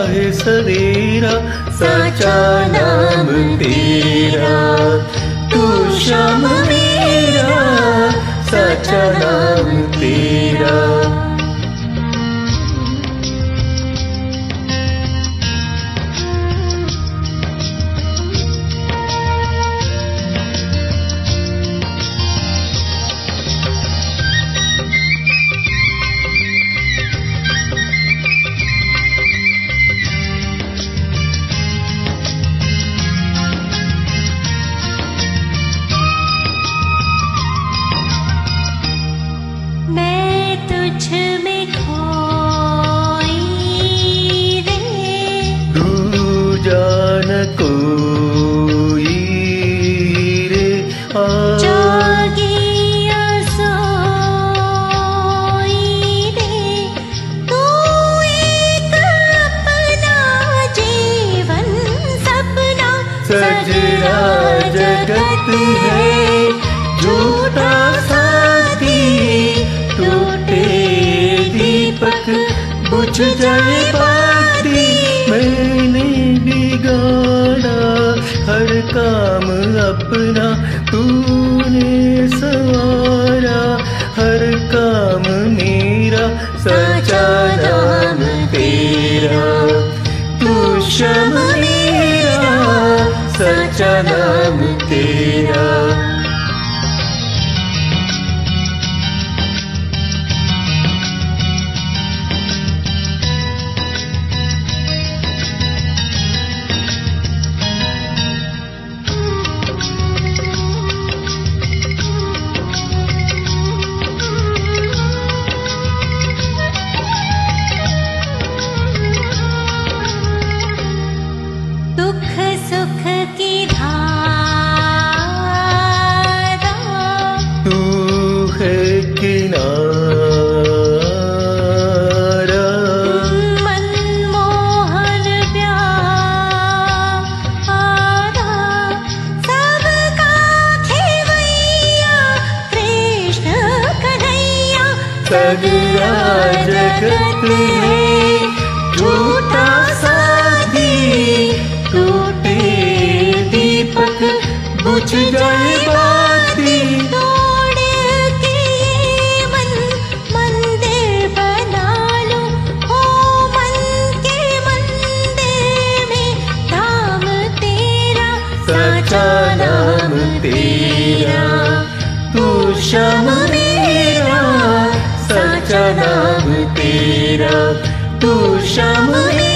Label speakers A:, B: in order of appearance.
A: है सवेरा, साचा नाम तेरा। तू श्याम मेरा, साचा नाम तेरा। जान कोई रे
B: जागिया सोई रे, तू एक अपना जीवन सपना।
A: सजरा जगत है झूठा साथी, टूटे दीपक बुझ जाए बाती। मैंने बिगाड़ा हर काम अपना, तूने सवारा हर काम मेरा, सच्चा नाम तेरा। तू श्याम मेरा, सच्चा नाम तेरा।
B: दुख सुख की धारा,
A: तू है किनारा।
B: मनमोहन प्यारा, सबका खेवैया कृष्ण कन्हैया।
A: सगरा जगत है झूठा साथी, टूटे दीपक बुझ जाए बाती।
B: तोड़ के ये मन मंदिर बना लो, हो मन के मंदिर में धाम तेरा,
A: सच्चा नाम तेरा। तू श्याम मेरा, सच्चा नाम तेरा। तू श्याम मेरा।